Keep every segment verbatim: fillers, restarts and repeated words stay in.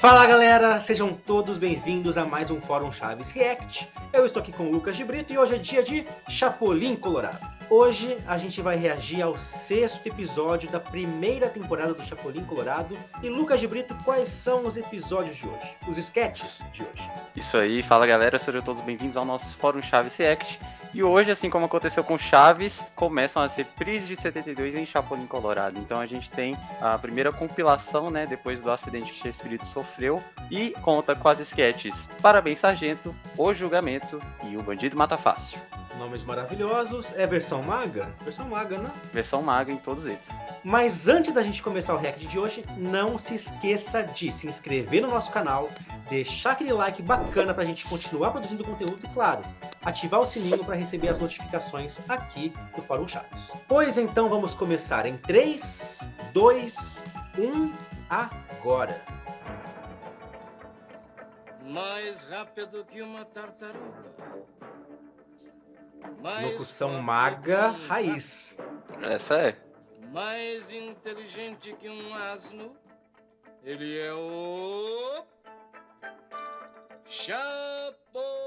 Fala galera, sejam todos bem-vindos a mais um Fórum Chaves React. Eu estou aqui com o Lucas de Brito e hoje é dia de Chapolin Colorado. Hoje a gente vai reagir ao sexto episódio da primeira temporada do Chapolin Colorado. E Lucas de Brito, quais são os episódios de hoje? Os sketches de hoje? Isso aí, fala galera, sejam todos bem-vindos ao nosso Fórum Chaves React. E hoje, assim como aconteceu com Chaves, começam as reprises de setenta e dois em Chapolin Colorado. Então a gente tem a primeira compilação, né, depois do acidente que Chespirito sofreu, e conta com as sketches Parabéns Sargento, O Julgamento e O Bandido Mata Fácil. Nomes maravilhosos. É versão maga? Versão maga, né? Versão maga em todos eles. Mas antes da gente começar o react de hoje, não se esqueça de se inscrever no nosso canal, deixar aquele like bacana pra gente continuar produzindo conteúdo e, claro, ativar o sininho para receber as notificações aqui do Fórum Chaves. Pois então vamos começar em três, dois, um, agora! Mais rápido que uma tartaruga. Mais Locução forte maga que um raiz. Essa é. rato. Mais inteligente que um asno. Ele é o Chapolin.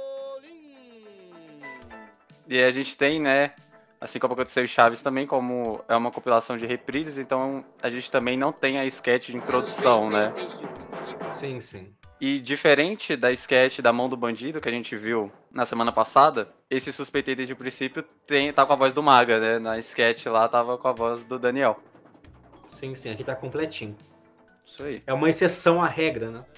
E a gente tem, né, assim como aconteceu em Chaves também, como é uma compilação de reprises, então a gente também não tem a sketch de introdução, né? Desde o princípio. Sim, sim. E diferente da sketch da Mão do Bandido que a gente viu na semana passada, esse Suspeitei desde o princípio tem, tá com a voz do Maga, né? Na sketch lá tava com a voz do Daniel. Sim, sim, aqui tá completinho. Isso aí. É uma exceção à regra, né?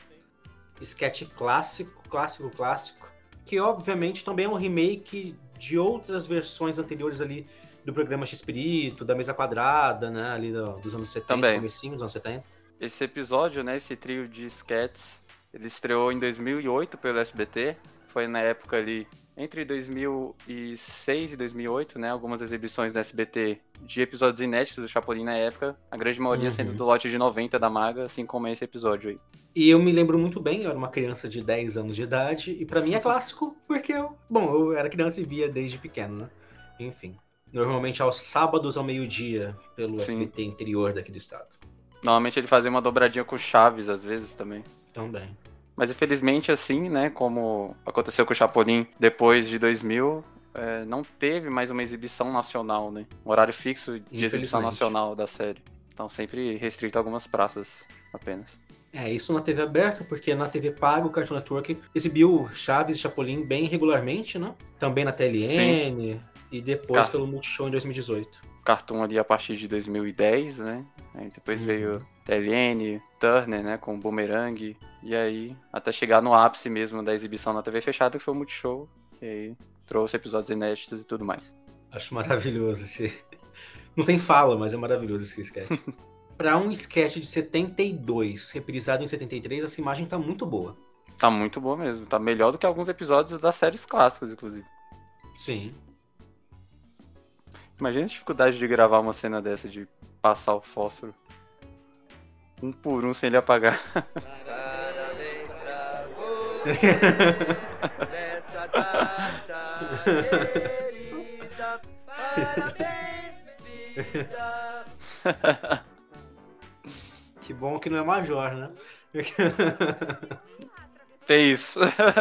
Sketch clássico, clássico, clássico, que obviamente também é um remake de outras versões anteriores ali do programa Chespirito, da Mesa Quadrada, né? Ali do, dos anos setenta, Também. comecinho dos anos setenta. Esse episódio, né, esse trio de sketches, ele estreou em dois mil e oito pelo S B T. Foi na época ali, entre dois mil e seis e dois mil e oito, né? Algumas exibições do S B T de episódios inéditos do Chapolin na época. A grande maioria Uhum. sendo do lote de noventa da Maga, assim como é esse episódio aí. E eu me lembro muito bem, eu era uma criança de dez anos de idade, e pra mim é clássico, porque eu, bom, eu era criança e via desde pequeno, né? Enfim. Normalmente aos sábados ao meio-dia, pelo Sim. S B T interior daqui do estado. Normalmente ele fazia uma dobradinha com Chaves, às vezes, também. Também. Mas infelizmente, assim, né, como aconteceu com o Chapolin depois de dois mil, é, não teve mais uma exibição nacional, né? Um horário fixo de exibição Infelizmente. nacional da série. Então sempre restrito a algumas praças apenas. É, isso na T V aberta, porque na T V paga o Cartoon Network exibiu Chaves e Chapolin bem regularmente, né? Também na T L N e depois Car- pelo Multishow em dois mil e dezoito. Cartoon ali a partir de dois mil e dez, né? Aí depois Uhum. veio T L N, Turner, né, com Boomerang. E aí, até chegar no ápice mesmo da exibição na T V fechada, que foi o Multishow. E aí, trouxe episódios inéditos e tudo mais. Acho maravilhoso esse... Não tem fala, mas é maravilhoso esse sketch. Pra um sketch de setenta e dois, reprisado em setenta e três, essa imagem tá muito boa. Tá muito bom mesmo. Tá melhor do que alguns episódios das séries clássicas, inclusive. Sim. Imagina a dificuldade de gravar uma cena dessa, de passar o fósforo um por um sem ele apagar. Parabéns pra você nessa data querida. Parabéns, vida. Que bom que não é Major, né? Tem isso.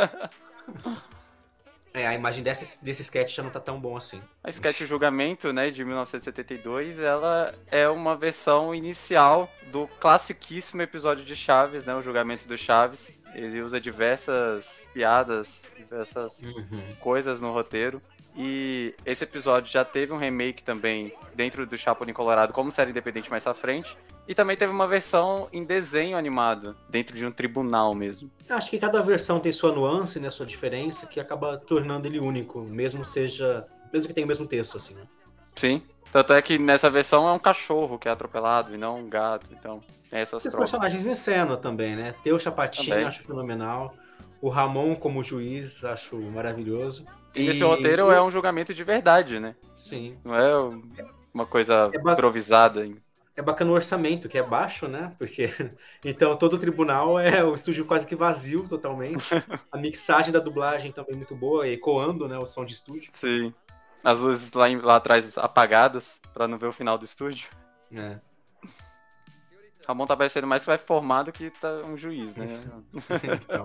É, a imagem desse, desse sketch já não tá tão bom assim. A sketch Julgamento, né, de mil novecentos e setenta e dois, ela é uma versão inicial do classiquíssimo episódio de Chaves, né, o Julgamento do Chaves. Ele usa diversas piadas, diversas Uhum. coisas no roteiro. E esse episódio já teve um remake também dentro do Chapolin Colorado como série independente mais à frente. E também teve uma versão em desenho animado, dentro de um tribunal mesmo. Acho que cada versão tem sua nuance, né, sua diferença, que acaba tornando ele único, mesmo seja, mesmo que tenha o mesmo texto, assim, né? Sim. Tanto é que nessa versão é um cachorro que é atropelado e não um gato, então tem essas E os trocas. personagens em cena também, né? Ter o Chapatinho Também. acho fenomenal, o Ramon como juiz acho maravilhoso. E nesse roteiro é um julgamento de verdade, né? Sim. Não é uma coisa É ba- improvisada. É bacana o orçamento, que é baixo, né? Porque então todo o tribunal é o estúdio quase que vazio totalmente. A mixagem da dublagem também muito boa, ecoando, né, o som de estúdio. Sim. As luzes lá, em- lá atrás apagadas, pra não ver o final do estúdio. É. Ramon tá parecendo mais que vai formar do que tá um juiz, né? Então.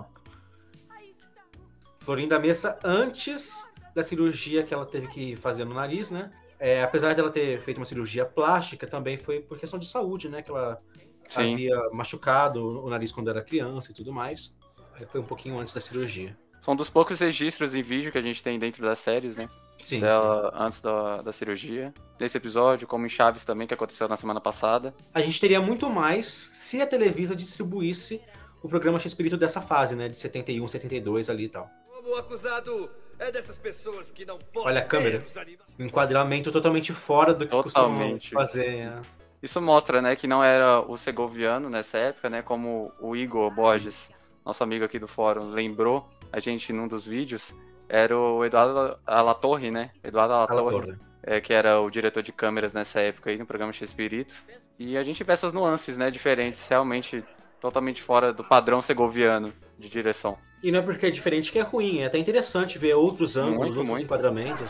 Florinda Messa, antes da cirurgia que ela teve que fazer no nariz, né? É, apesar dela ter feito uma cirurgia plástica, também foi por questão de saúde, né? Que ela Sim. havia machucado o nariz quando era criança e tudo mais. Aí foi um pouquinho antes da cirurgia. São dos poucos registros em vídeo que a gente tem dentro das séries, né? Sim, dela sim. antes da, da cirurgia. Nesse episódio, como em Chaves também, que aconteceu na semana passada. A gente teria muito mais se a Televisa distribuísse o programa X-Espírito dessa fase, né? De setenta e um, setenta e dois ali e tal. O acusado é dessas pessoas que não podem. Olha a câmera. Um enquadramento totalmente fora do que Totalmente. costumam fazer. Isso mostra, né, que não era o segoviano nessa época, né? Como o Igor Borges, nosso amigo aqui do fórum, lembrou a gente num dos vídeos. Era o Eduardo Alatorre, né? Eduardo Alatorre, é, que era o diretor de câmeras nessa época aí no programa X-Espírito. E a gente vê essas nuances, né, diferentes, realmente totalmente fora do padrão segoviano de direção. E não é porque é diferente que é ruim, é até interessante ver outros ângulos, muito, outros muito. enquadramentos,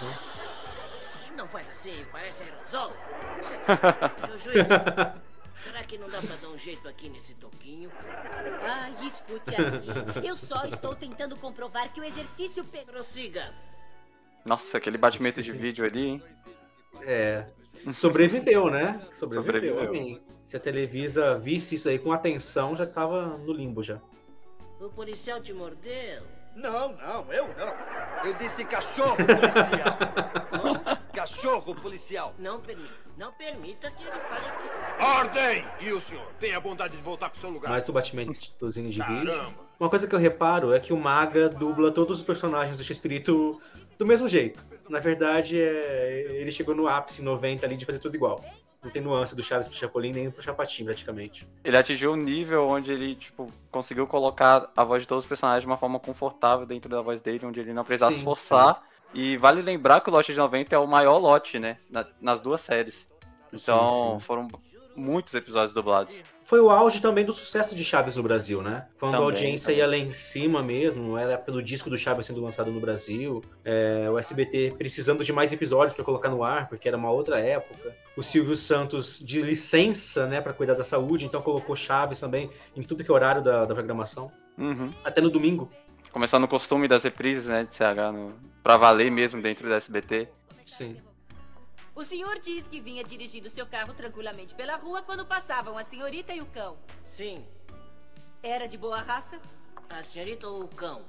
né? Não faz assim, parece aerosol. Seu juiz, será que não dá pra dar um jeito aqui nesse toquinho? Ah, escute aqui. Eu só estou tentando comprovar que o exercício... Pe... Prossiga. Nossa, aquele batimento de vídeo ali, hein? É. Sobreviveu, né? Sobreviveu. Sobreviveu. Alguém. Se a Televisa visse isso aí com atenção, já tava no limbo já. O policial te mordeu? Não, não, eu não. Eu disse cachorro policial. Como? Cachorro policial. Não permita. Não permita que ele fale assim. Ordem! E o senhor? Tenha a bondade de voltar pro seu lugar. Mais do batimentozinho de vídeo. Caramba. Uma coisa que eu reparo é que o Maga dubla todos os personagens do X-Espírito do mesmo jeito. Na verdade, é... ele chegou no ápice em noventa ali de fazer tudo igual. Não tem nuance do Chaves pro Chapolin nem pro Chapatin, praticamente. Ele atingiu um nível onde ele, tipo, conseguiu colocar a voz de todos os personagens de uma forma confortável dentro da voz dele, onde ele não precisava se Sim, esforçar. sim. E vale lembrar que o lote de noventa é o maior lote, né? Na- nas duas séries. Então, Sim, sim. foram muitos episódios dublados. Foi o auge também do sucesso de Chaves no Brasil, né? Quando Também, a audiência também. ia lá em cima mesmo, era pelo disco do Chaves sendo lançado no Brasil, é, o S B T precisando de mais episódios para colocar no ar, porque era uma outra época. O Silvio Santos de licença, né, para cuidar da saúde, então colocou Chaves também em tudo que é horário da, da programação, Uhum. até no domingo. Começando o costume das reprises, né, de C H, no... pra valer mesmo dentro do S B T. Sim. O senhor diz que vinha dirigindo seu carro tranquilamente pela rua quando passavam a senhorita e o cão. Sim. Era de boa raça? A senhorita ou o cão?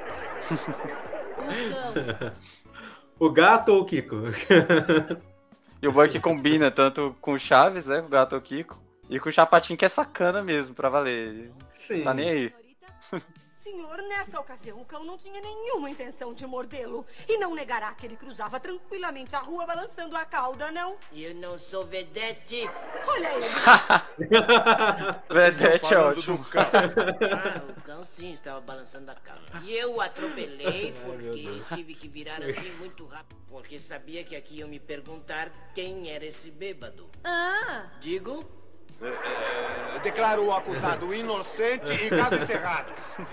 O cão. O gato ou o Kiko? E o bom é que combina tanto com o Chaves, né, com o Gato ou Kiko, e com o Chapatin, que é sacana mesmo, pra valer. Sim. Tá nem aí. Senhor, nessa ocasião o cão não tinha nenhuma intenção de mordê-lo. E não negará que ele cruzava tranquilamente a rua balançando a cauda, não? Eu não sou vedete. Olha ele. Vedete é Falando ótimo. do cão. Ah, o cão sim estava balançando a cauda. E eu o atropelei porque tive que virar assim muito rápido. Porque sabia que aqui iam me perguntar quem era esse bêbado. Ah, Digo? É, declaro o acusado inocente e caso encerrado.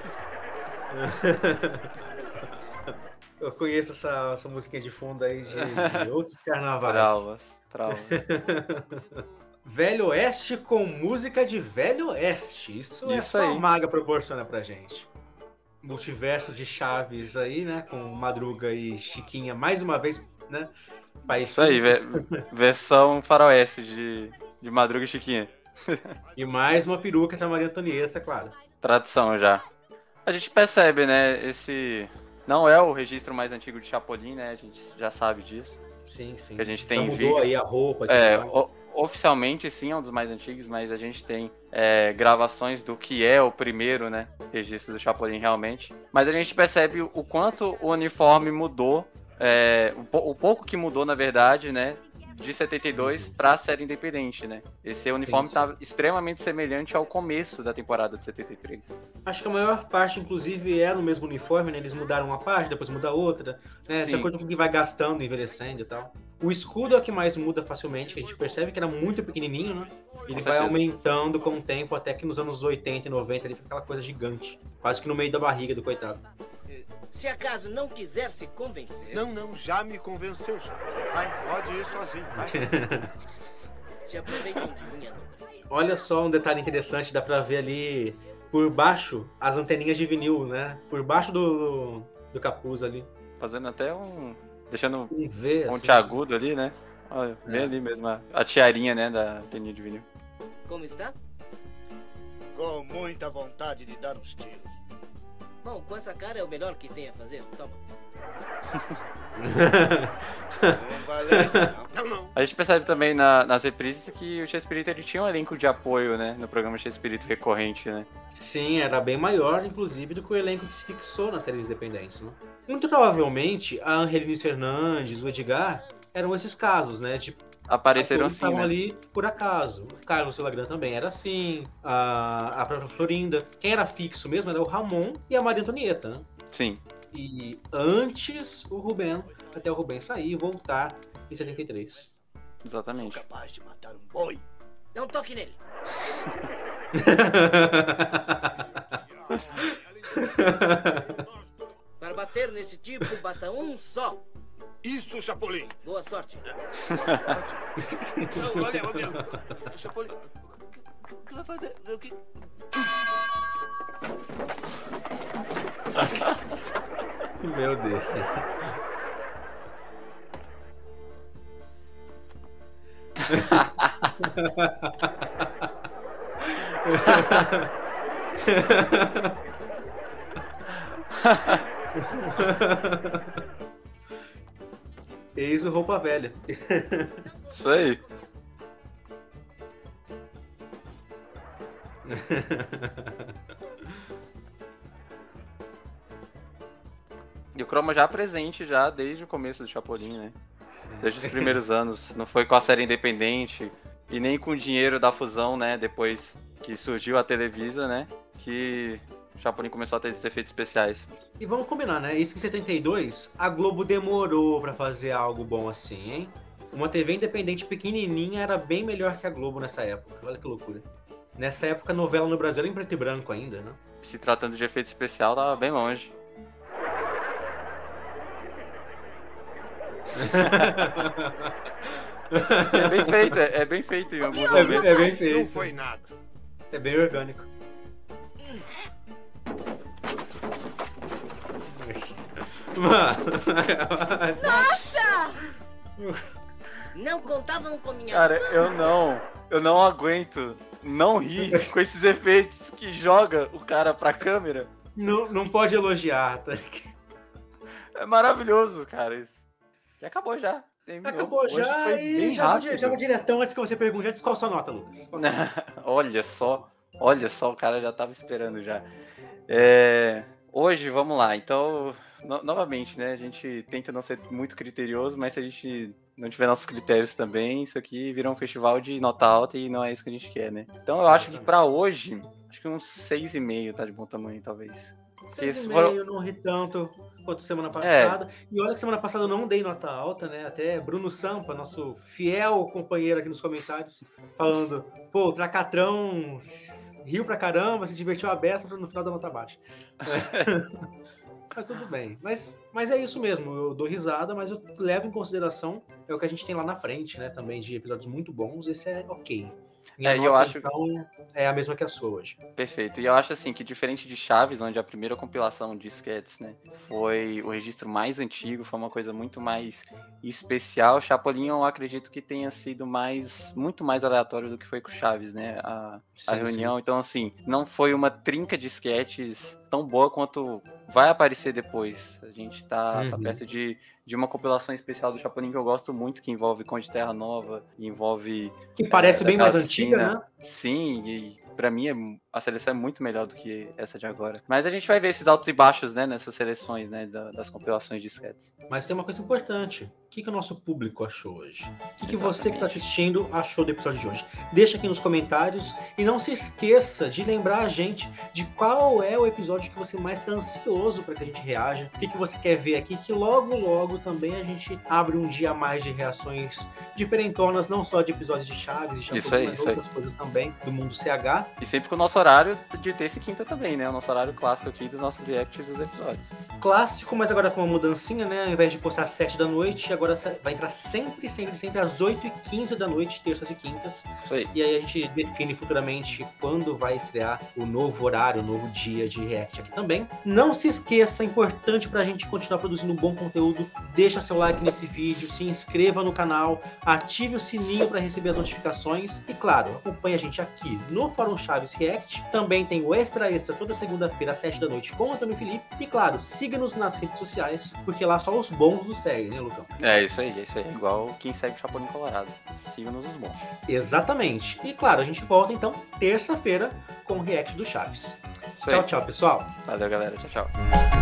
Eu conheço essa, essa musiquinha de fundo aí de, de outros carnavais. Traumas, traumas. Velho Oeste com música de Velho Oeste. Isso, é Isso só aí. a Maga proporciona pra gente. Multiverso de Chaves aí, né? Com Madruga e Chiquinha mais uma vez, né? País Isso aí, ve- versão faroeste de, de Madruga e Chiquinha. E mais uma peruca pra Maria Antonieta, claro. Tradição já. A gente percebe, né, esse... Não é o registro mais antigo de Chapolin, né, a gente já sabe disso. Sim, sim. Que a gente Já tem mudou vídeo. aí a roupa. É, tudo mais. o- oficialmente sim, é um dos mais antigos, mas a gente tem é, gravações do que é o primeiro, né, registro do Chapolin realmente. Mas a gente percebe o quanto o uniforme mudou, é, o, pou- o pouco que mudou, na verdade, né, de setenta e dois pra série independente, né. Esse uniforme sim. tá extremamente semelhante ao começo da temporada de setenta e três. Acho que a maior parte, inclusive, era o mesmo uniforme, né? Eles mudaram uma parte, depois muda outra, né? De Sim. acordo com o que vai gastando, envelhecendo e tal. O escudo é o que mais muda facilmente, que a gente percebe que era muito pequenininho, né? Ele vai certeza. aumentando com o tempo, até que nos anos oitenta e noventa ele fica aquela coisa gigante. Quase que no meio da barriga do coitado. Se acaso não quiser se convencer, Não, não, já me convenceu já. Vai, pode ir sozinho, vai. se aproveite de minha dobra. olha só um detalhe interessante, dá pra ver ali por baixo as anteninhas de vinil, né? Por baixo do, do, do capuz ali. Fazendo até um... Deixando Um V, um assim. agudo ali, né? Olha, bem É. ali mesmo, a, a tiarinha, né, da anteninha de vinil. Como está? Com muita vontade de dar uns tiros. Bom, com essa cara é o melhor que tem a fazer. Toma. Não valeu, não. Não, não. A gente percebe também na, nas reprises que o Chespirito ele tinha um elenco de apoio, né? No programa Chespirito recorrente, né? Sim, era bem maior, inclusive, do que o elenco que se fixou nas séries independentes, né? Muito provavelmente, a Angelines Fernandes, o Edgar, eram esses casos, né? De Apareceram atores assim, estavam né? ali por acaso. O Carlos Lagran também era assim, a, a própria Florinda. Quem era fixo mesmo era o Ramon e a Maria Antonieta, né? Sim. E antes o Rubem, até o Rubem sair e voltar em setenta e três. Sou Exatamente. capaz de matar um boi. Não toque nele. Para bater nesse tipo, basta um só. Isso, Chapolin. Boa sorte. Não, olha, olha. Chapolin, o que vai fazer? O que... Meu Deus. Eis o Roupa Velha. Isso aí. E o Chroma já presente já desde o começo do Chapolin, né? Desde os primeiros anos. Não foi com a série independente e nem com o dinheiro da fusão, né? Depois que surgiu a Televisa, né? Que o Chapolin começou a ter esses efeitos especiais. E vamos combinar, né? Isso que em setenta e dois, a Globo demorou pra fazer algo bom assim, hein? Uma T V independente pequenininha era bem melhor que a Globo nessa época. Olha que loucura. Nessa época, a novela no Brasil era em preto e branco ainda, né? Se tratando de efeito especial, tava bem longe. É bem feito, é, é bem feito em alguns É bem, momentos. é bem Não feito. foi nada. É bem orgânico. Mano. Nossa! Não contavam com minhas Cara, eu não, eu não aguento não rir com esses efeitos que joga o cara pra câmera. Não, não pode elogiar, tá? É maravilhoso, cara, isso. E acabou já. Terminou. Acabou Hoje já foi e bem já vou, rápido. di- já vou diretão antes que você pergunte. Antes, qual a sua nota, Lucas? Qual a sua nota? Olha só, olha só, o cara já tava esperando já. É, hoje, vamos lá, então, no- novamente, né, a gente tenta não ser muito criterioso, mas se a gente não tiver nossos critérios também, isso aqui vira um festival de nota alta e não é isso que a gente quer, né? Então eu acho que pra hoje, acho que uns seis e meio tá de bom tamanho, talvez. Seis Isso e foram- meio, não ri tanto quanto semana É. passada. E olha que semana passada eu não dei nota alta, né? Até Bruno Sampa, nosso fiel companheiro aqui nos comentários, falando, pô, o Tracatrão riu pra caramba, se divertiu a beça no final da nota baixa. Mas tudo bem. Mas, mas é isso mesmo, eu dou risada, mas eu levo em consideração é o que a gente tem lá na frente, né? Também de episódios muito bons, esse é ok. Minha É, e eu nota, acho- então, é a mesma que a sua hoje. Perfeito. E eu acho assim que diferente de Chaves, onde a primeira compilação de sketches, né, foi o registro mais antigo, foi uma coisa muito mais especial. Chapolin eu acredito que tenha sido mais muito mais aleatório do que foi com Chaves, né? A, a Sim, reunião. Então assim, não foi uma trinca de sketches tão boa quanto vai aparecer depois. A gente tá, tá Uhum. perto de, de uma compilação especial do Chapolin que eu gosto muito, que envolve Conde de Terra Nova, envolve Que parece É, bem daquela mais antiga, piscina. né? Sim, e pra mim é, a seleção é muito melhor do que essa de agora. Mas a gente vai ver esses altos e baixos, né, nessas seleções, né, da- das compilações de sketches. Mas tem uma coisa importante. O que, que o nosso público achou hoje? O que, que você que Exatamente. está assistindo achou do episódio de hoje? Deixa aqui nos comentários e não se esqueça de lembrar a gente de qual é o episódio que você mais está ansioso para que a gente reaja. O que, que você quer ver aqui, que logo, logo também a gente abre um dia a mais de reações diferentonas, não só de episódios de Chaves e Chapolin, Isso aí, mas isso aí. outras coisas também do mundo C H. E sempre com o nosso horário de terça e quinta também, né? O nosso horário clássico aqui dos nossos reacts dos episódios. Clássico, mas agora com uma mudancinha, né? Ao invés de postar às sete da noite, agora vai entrar sempre, sempre, sempre às oito e quinze da noite, terças e quintas. Isso aí. E aí a gente define futuramente quando vai estrear o novo horário, o novo dia de react aqui também. Não se esqueça, é importante pra gente continuar produzindo bom conteúdo, deixa seu like nesse vídeo, se inscreva no canal, ative o sininho para receber as notificações e, claro, acompanhe a gente aqui no Fórum Chaves React. Também tem o Extra Extra toda segunda-feira às sete da noite com o Antônio Felipe. E, claro, siga-nos nas redes sociais, porque lá só os bons nos seguem, né, Lucão? É isso aí, é isso aí. Igual quem segue o Chapolin Colorado. Siga-nos os bons. Exatamente. E, claro, a gente volta, então, terça-feira com o React do Chaves. Isso Tchau, aí. tchau, pessoal. Valeu, galera. Tchau, tchau.